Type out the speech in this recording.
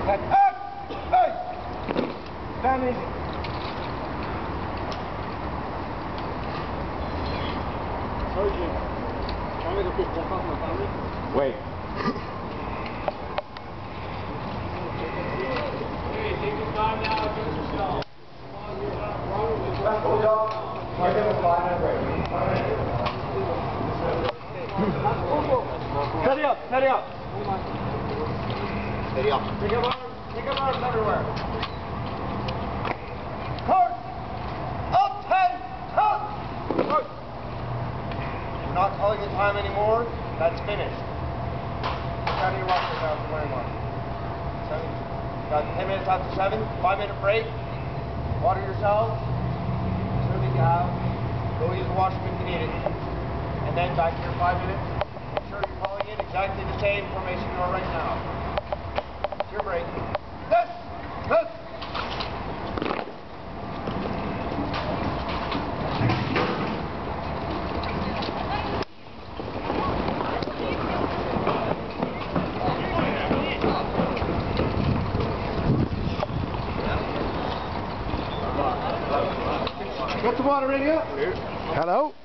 And up! Hey! Stand easy. Wait. Steady up, steady up. Steady up. Pick up arms everywhere. Court! Up 10! Up! Good. We're not calling the time anymore. That's finished. Out of your watch now if you're wearing one. 7. Got 10 minutes after 7. 5-minute break. Water yourselves. Surely you have. Go use the washroom if you need it. And then back to your 5 minutes. Make sure you're calling in exactly the same formation you are right now. It's your break. This! This! Got the water ready up? Hello?